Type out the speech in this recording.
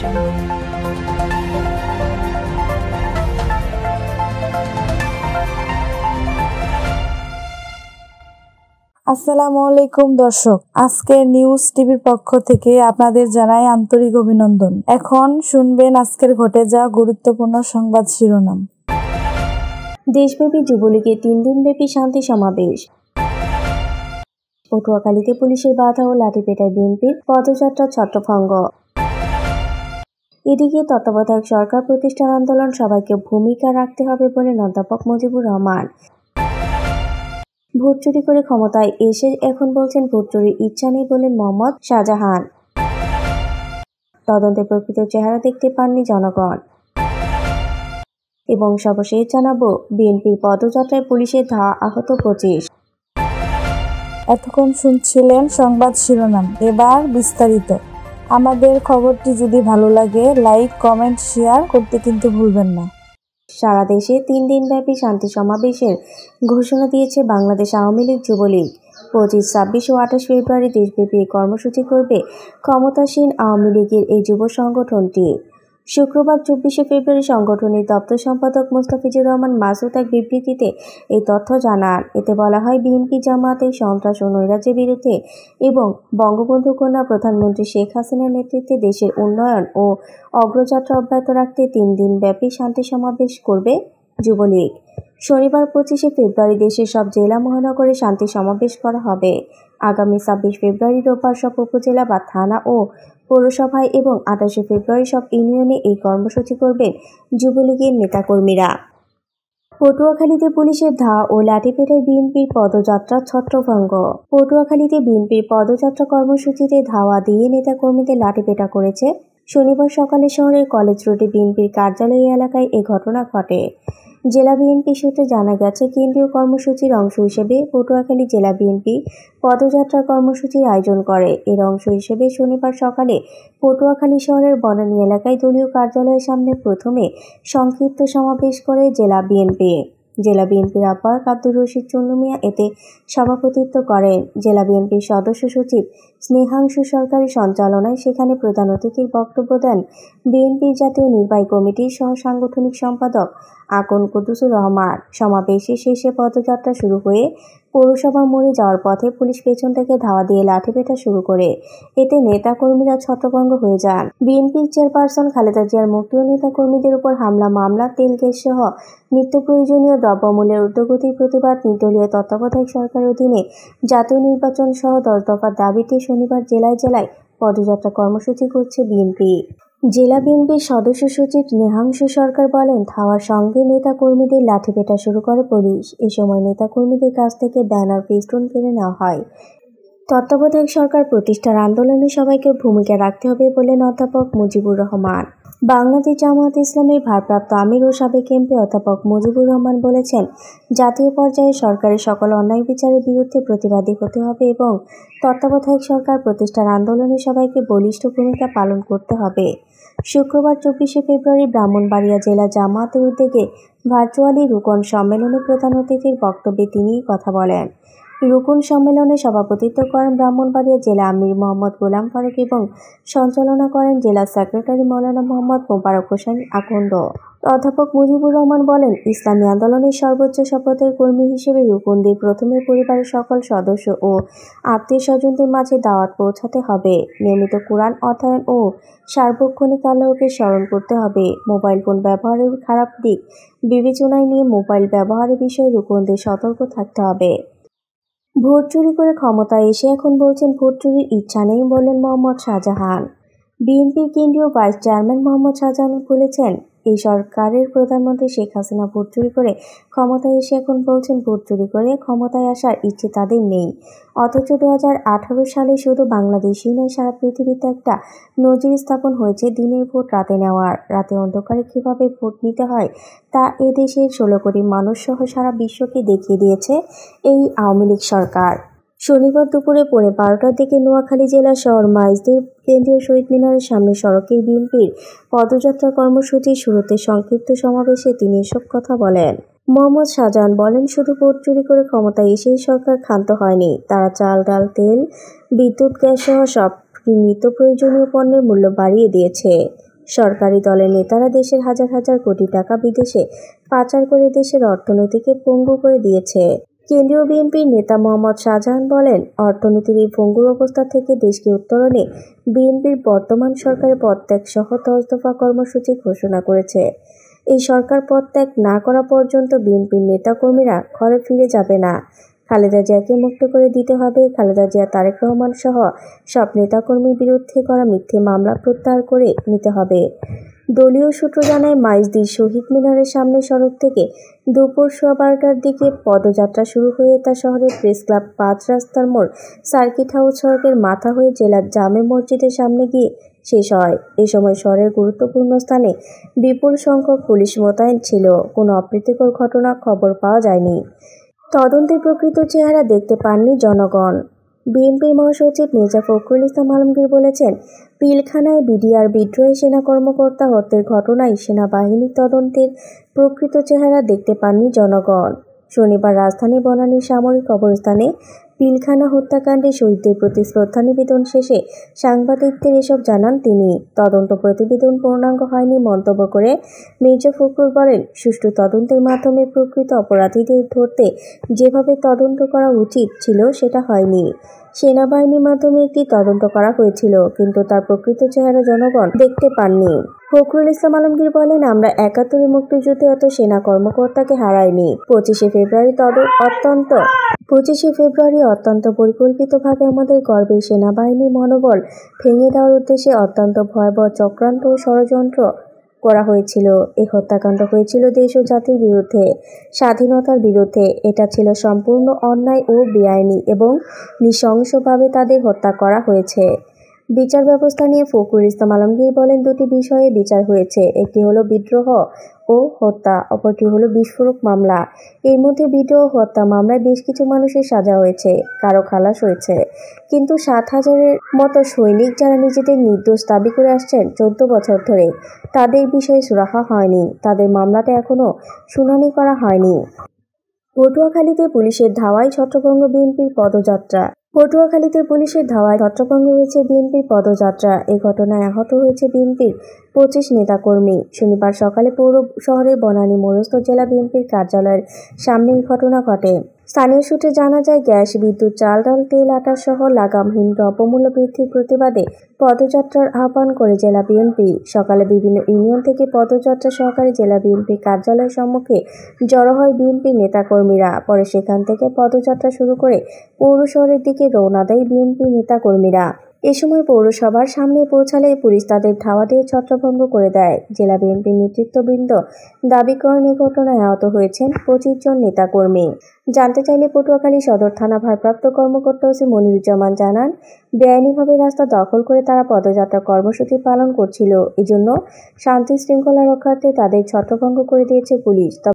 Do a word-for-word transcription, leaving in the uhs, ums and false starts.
আসসালামু আলাইকুম দর্শক, আজকের নিউজ টিভির পক্ষ থেকে আপনাদের জানাই আন্তরিক অভিনন্দন। এখন শুনবেন আজকের ঘটে যাওয়া গুরুত্বপূর্ণ সংবাদ শিরোনাম। দেশব্যাপী যুবলীগের তিন দিনব্যাপী শান্তি সমাবেশ। পটুয়াখালীতে পুলিশের বাধা ও লাঠিপেটায় বিএনপির পদযাত্রা ছত্রভঙ্গ। এদিকে তত্ত্বাবধায়ক সরকার প্রতিষ্ঠার আন্দোলন সবাইকে ভূমিকা রাখতে হবে বলে অধ্যাপক মুজিবুর রহমান। ভোট চুরি করে ক্ষমতায় এসে এখন বলছেন ভোট চুরির ইচ্ছা নেই বলেন মোহাম্মদ শাহজাহান। তদন্তে প্রকৃত চেহারা দেখতে পাননি জনগণ। এবং সর্বশেষ জানাবো বিএনপির পদযাত্রায় পুলিশের ধাওয়া, আহত পঁচিশ। এতক্ষণ শুনছিলেন সংবাদ শিরোনাম, এবার বিস্তারিত। আমাদের খবরটি যদি ভালো লাগে লাইক, কমেন্ট, শেয়ার করতে কিন্তু ভুলবেন না। সারা দেশে তিন দিনব্যাপী শান্তি সমাবেশের ঘোষণা দিয়েছে বাংলাদেশ আওয়ামী লীগ যুবলীগ। পঁচিশ, ছাব্বিশ ও আঠাশ ফেব্রুয়ারি দেশব্যাপী কর্মসূচি করবে ক্ষমতাসীন আওয়ামী লীগের এই যুব সংগঠনটি। শুক্রবার চব্বিশে ফেব্রুয়ারি সংগঠনের দপ্তর সম্পাদক মোস্তাফিজুর রহমান মাসুদ এক বিবৃতিতে এই তথ্য জানান। এতে বলা হয়, বিএনপি জামাতের সন্ত্রাস ও নৈরাজ্যের বিরুদ্ধে এবং বঙ্গবন্ধু কন্যা প্রধানমন্ত্রী শেখ হাসিনার নেতৃত্বে দেশের উন্নয়ন ও অগ্রযাত্রা অব্যাহত রাখতে তিন দিন ব্যাপী শান্তি সমাবেশ করবে যুবলীগ। শনিবার পঁচিশে ফেব্রুয়ারি দেশের সব জেলা মহানগরে শান্তি সমাবেশ করা হবে। আগামী ছাব্বিশ ফেব্রুয়ারি রোববার সব উপজেলা বা থানা ও পৌরসভায় এবং আঠাশে ফেব্রুয়ারি সব ইউনিয়নে এই কর্মসূচি করবেন যুবলীগের নেতাকর্মীরা। পটুয়াখালীতে পুলিশের ধাওয়া ও লাঠিপেটায় বিএনপির পদযাত্রা ছত্রভঙ্গ। পটুয়াখালীতে বিএনপির পদযাত্রা কর্মসূচিতে ধাওয়া দিয়ে নেতাকর্মীদের লাঠিপেটা করেছে। শনিবার সকালে শহরের কলেজ রোডে বিএনপির কার্যালয় এলাকায় এ ঘটনা ঘটে। জেলা বিএনপি সূত্রে জানা গেছে, কেন্দ্রীয় কর্মসূচির অংশ হিসেবে পটুয়াখালী জেলা বিএনপি পদযাত্রা কর্মসূচির আয়োজন করে। এর অংশ হিসেবে শনিবার সকালে পটুয়াখালী শহরের বনানী এলাকায় দলীয় কার্যালয়ের সামনে প্রথমে সংক্ষিপ্ত সমাবেশ করে জেলা বিএনপি। জেলা বিএনপির আহ্বায়ক আব্দুর রশিদ চুন্নু মিয়া এতে সভাপতিত্ব করেন। জেলা বিএনপির সদস্য সচিব স্নেহাংশু সরকারি সঞ্চালনায় সেখানে প্রধান অতিথির বক্তব্য দেন বিএনপির জাতীয় নির্বাহী কমিটির সহ সাংগঠনিক সম্পাদক আকন কুদ্দুসুর রহমান। সমাবেশে শেষে পদযাত্রা শুরু হয়ে পৌরসভা মোড়ে যাওয়ার পথে পুলিশ পেছন থেকে ধাওয়া দিয়ে লাঠিপেটা শুরু করে। এতে নেতাকর্মীরা ছত্রভঙ্গ হয়ে যান। বিএনপির চেয়ারপারসন খালেদা জিয়ার মুক্তি ও নেতাকর্মীদের উপর হামলা মামলা, তেল গ্যাস সহ নিত্য প্রয়োজনীয় দ্রব্যমূল্যের ঊর্ধ্বগতির প্রতিবাদ, নির্দলীয় তত্ত্বাবধায়ক সরকারের অধীনে জাতীয় নির্বাচন সহ দশ দফার দাবিতে শনিবার জেলায় জেলায় পদযাত্রা কর্মসূচি করছে বিএনপি। জেলা বিএনপির সদস্য সচিব স্নেহাংশু সরকার বলেন, ধাওয়ার সঙ্গে নেতাকর্মীদের লাঠিপেটা শুরু করে পুলিশ। এ সময় নেতাকর্মীদের কাছ থেকে ব্যানার, ফেস্টুন কেড়ে নেওয়া হয়। তত্ত্বাবধায়ক সরকার প্রতিষ্ঠার আন্দোলনে সবাইকে ভূমিকা রাখতে হবে বলেন অধ্যাপক মুজিবুর রহমান। বাংলাদেশ জামায়াতে ইসলামীর ভারপ্রাপ্ত আমির ও সাবেক এমপি অধ্যাপক মুজিবুর রহমান বলেছেন, জাতীয় পর্যায়ে সরকারের সকল অন্যায় বিচারের বিরুদ্ধে প্রতিবাদী হতে হবে এবং তত্ত্বাবধায়ক সরকার প্রতিষ্ঠার আন্দোলনে সবাইকে বলিষ্ঠ ভূমিকা পালন করতে হবে। শুক্রবার চব্বিশে ফেব্রুয়ারি ব্রাহ্মণবাড়িয়া জেলা জামায়াতের উদ্যোগে ভার্চুয়ালি রুকন সম্মেলনে প্রধান অতিথির বক্তব্যে তিনি কথা বলেন। রুকন সম্মেলনে সভাপতিত্ব করেন ব্রাহ্মণবাড়িয়া জেলা আমির মোহাম্মদ গোলাম ফারুক এবং সঞ্চালনা করেন জেলা সেক্রেটারি মৌলানা মোহাম্মদ মোবারক হোসেন আকন্দ। অধ্যাপক মুজিবুর রহমান বলেন, ইসলামী আন্দোলনের সর্বোচ্চ শপথের কর্মী হিসেবে রুকনদের প্রথমে পরিবারের সকল সদস্য ও আত্মীয় স্বজনদের মাঝে দাওয়াত পৌঁছাতে হবে। নিয়মিত কোরআন অধ্যয়ন ও সার্বক্ষণিক আল্লাহকে স্মরণ করতে হবে। মোবাইল ফোন ব্যবহারের খারাপ দিক বিবেচনায় নিয়ে মোবাইল ব্যবহারের বিষয়ে রুকনদের সতর্ক থাকতে হবে। ভোট চুরি করে ক্ষমতায় এসে এখন বলছেন ভোট চুরির ইচ্ছা নেই বললেন মোহাম্মদ শাহজাহান। বিএনপির কেন্দ্রীয় ভাইস চেয়ারম্যান মোহাম্মদ শাহজাহান বলেছেন, এই সরকারের প্রধানমন্ত্রী শেখ হাসিনা ভোট চুরি করে ক্ষমতায় এসে এখন বলছেন ভোট চুরি করে ক্ষমতায় আসার ইচ্ছে তাদের নেই। অথচ দু হাজার আঠারো সালে শুধু বাংলাদেশই নয়, সারা পৃথিবীতে একটা নজির স্থাপন হয়েছে দিনের ভোট রাতে নেওয়ার। রাতে অন্ধকারে কীভাবে ভোট নিতে হয় তা এ দেশের ষোলো কোটি মানুষ সহ সারা বিশ্বকে দেখিয়ে দিয়েছে এই আওয়ামী লীগ সরকার। শনিবার দুপুরে পৌনে বারোটার দিকে নোয়াখালী জেলা শহর মাইজদের কেন্দ্রীয় শহীদ মিনারের সামনে সড়কে বিএনপির পদযাত্রা কর্মসূচির শুরুতে সংক্ষিপ্ত সমাবেশে তিনি এসব কথা বলেন। মোহাম্মদ শাহজাহান বলেন, শুধু ভোট চুরি করে ক্ষমতায় এসেই সরকার ক্ষান্ত হয়নি, তারা চাল, ডাল, তেল, বিদ্যুৎ, গ্যাস সহ সব নিত্য প্রয়োজনীয় পণ্যের মূল্য বাড়িয়ে দিয়েছে। সরকারি দলের নেতারা দেশের হাজার হাজার কোটি টাকা বিদেশে পাচার করে দেশের অর্থনীতিকে পঙ্গু করে দিয়েছে। কেন্দ্রীয় বিএনপির নেতা মোহাম্মদ শাহজাহান বলেন, অর্থনীতির এই পঙ্গুর অবস্থা থেকে দেশকে উত্তরণে বিএনপির বর্তমান সরকারের পদত্যাগ সহ দশ দফা কর্মসূচি ঘোষণা করেছে। এই সরকার পদত্যাগ না করা পর্যন্ত বিএনপির নেতাকর্মীরা ঘরে ফিরে যাবে না। খালেদা জিয়াকে মুক্ত করে দিতে হবে। খালেদা জিয়া, তারেক রহমান সহ সব নেতাকর্মীর বিরুদ্ধে করা মিথ্যে মামলা প্রত্যাহার করে নিতে হবে। দলীয় সূত্র জানায়, মাইজদির শহীদ মিনারের সামনে সড়ক থেকে দুপুর সোয়া বারোটার দিকে পদযাত্রা শুরু হয়ে তা শহরের প্রেস ক্লাব, পাঁচ রাস্তার মোড়, সার্কিট হাউস সড়কের মাথা হয়ে জেলার জামে মসজিদের সামনে গিয়ে শেষ হয়। এ সময় শহরের গুরুত্বপূর্ণ স্থানে বিপুল সংখ্যক পুলিশ মোতায়েন ছিল। কোনো অপ্রীতিকর ঘটনা খবর পাওয়া যায়নি। তদন্তের প্রকৃত চেহারা দেখতে পাননি জনগণ। বিএনপি মহাসচিব মির্জা ফখরুল ইসলাম আলমগীর বলেছেন, পিলখানায় বিডিআর বিদ্রোহী সেনা কর্মকর্তা হত্যার ঘটনায় সেনাবাহিনীর তদন্তের প্রকৃত চেহারা দেখতে পাননি জনগণ। শনিবার রাজধানী বনানীর সামরিক কবরস্থানে পিলখানা হত্যাকাণ্ডে শহীদদের প্রতি শ্রদ্ধা নিবেদন শেষে সাংবাদিকদের এসব জানান তিনি। তদন্ত প্রতিবেদন পূর্ণাঙ্গ হয়নি মন্তব্য করে মির্জা ফখরুল বলেন, সুষ্ঠু তদন্তের মাধ্যমে প্রকৃত অপরাধীদের ধরতে যেভাবে তদন্ত করা উচিত ছিল সেটা হয়নি। সেনাবাহিনীর মাধ্যমে একটি তদন্ত করা হয়েছিল, কিন্তু তার প্রকৃত চেহারা জনগণ দেখতে পাননি। ফখরুল ইসলাম আলমগীর বলেন, আমরা একাত্তরের মুক্তিযুদ্ধে এত সেনা কর্মকর্তাকে হারাইনি। পঁচিশে ফেব্রুয়ারি তদন্ত অত্যন্ত পঁচিশে ফেব্রুয়ারি অত্যন্ত পরিকল্পিতভাবে আমাদের গর্বের সেনাবাহিনীর মনোবল ভেঙে দেওয়ার উদ্দেশ্যে অত্যন্ত ভয়াবহ চক্রান্ত ও ষড়যন্ত্র করা হয়েছিল। এই হত্যাকাণ্ড হয়েছিল দেশ ও জাতির বিরুদ্ধে, স্বাধীনতার বিরুদ্ধে। এটা ছিল সম্পূর্ণ অন্যায় ও বেআইনি এবং নৃশংসভাবে তাদের হত্যা করা হয়েছে। বিচার ব্যবস্থা নিয়ে ফখরুল ইসলাম আলমগীর বলেন, দুটি বিষয়ে বিচার হয়েছে। একটি হলো বিদ্রোহ ও হত্যা, অপরটি হলো বিস্ফোরক মামলা। এর মধ্যে বিদ্রোহ হত্যা মামলায় বেশ কিছু মানুষের সাজা হয়েছে, কারো খালাস হয়েছে। কিন্তু সাত হাজারের মতো সৈনিক যারা নিজেদের নির্দোষ দাবি করে আসছেন চোদ্দ বছর ধরে, তাদের বিষয়ে সুরাহা হয়নি। তাদের মামলাটা এখনো শুনানি করা হয়নি। পটুয়াখালীতে পুলিশের ধাওয়ায় ছত্রভঙ্গ বিএনপির পদযাত্রা। পটুয়াখালীতে পুলিশের ধাওয়ায় ছত্রভঙ্গ হয়েছে বিএনপির পদযাত্রা। এই ঘটনায় আহত হয়েছে বিএনপির পঁচিশ নেতাকর্মী। শনিবার সকালে পৌর শহরের বনানী মোড়স্থ জেলা বিএনপির কার্যালয়ের সামনে এই ঘটনা ঘটে। স্থানীয় সূত্রে জানা যায়, গ্যাস, বিদ্যুৎ, চাল, ডাল, তেল, আটা সহ লাগামহীন দ্রব্যমূল্য বৃদ্ধির প্রতিবাদে পদযাত্রার আহ্বান করে জেলা বিএনপি। সকালে বিভিন্ন ইউনিয়ন থেকে পদযাত্রা সহকারে জেলা বিএনপির কার্যালয়ের সম্মুখে জড়ো হয় বিএনপির নেতাকর্মীরা। পরে সেখান থেকে পদযাত্রা শুরু করে পৌর শহরের দিকে রওনা দেয় বিএনপি নেতাকর্মীরা। এ সময় পৌরসভার সামনে পৌঁছালে পুলিশ তাদের ধাওয়া দিয়ে ছত্রভঙ্গ করে দেয়। জেলা বিএনপির নেতৃত্ববৃন্দ দাবি করেন, এ ঘটনায় আহত হয়েছেন পঁচিশ জন নেতাকর্মী। জানতে চাইলে পটুয়াখালী সদর থানা ভারপ্রাপ্ত কর্মকর্তা ওসি মনিরুজ্জামান জানান, বেআইনিভাবে রাস্তা দখল করে তারা পদযাত্রা কর্মসূচি পালন করছিল। এজন্য শান্তি শৃঙ্খলা রক্ষার্থে তাদের ছত্রভঙ্গ করে দিয়েছে পুলিশ।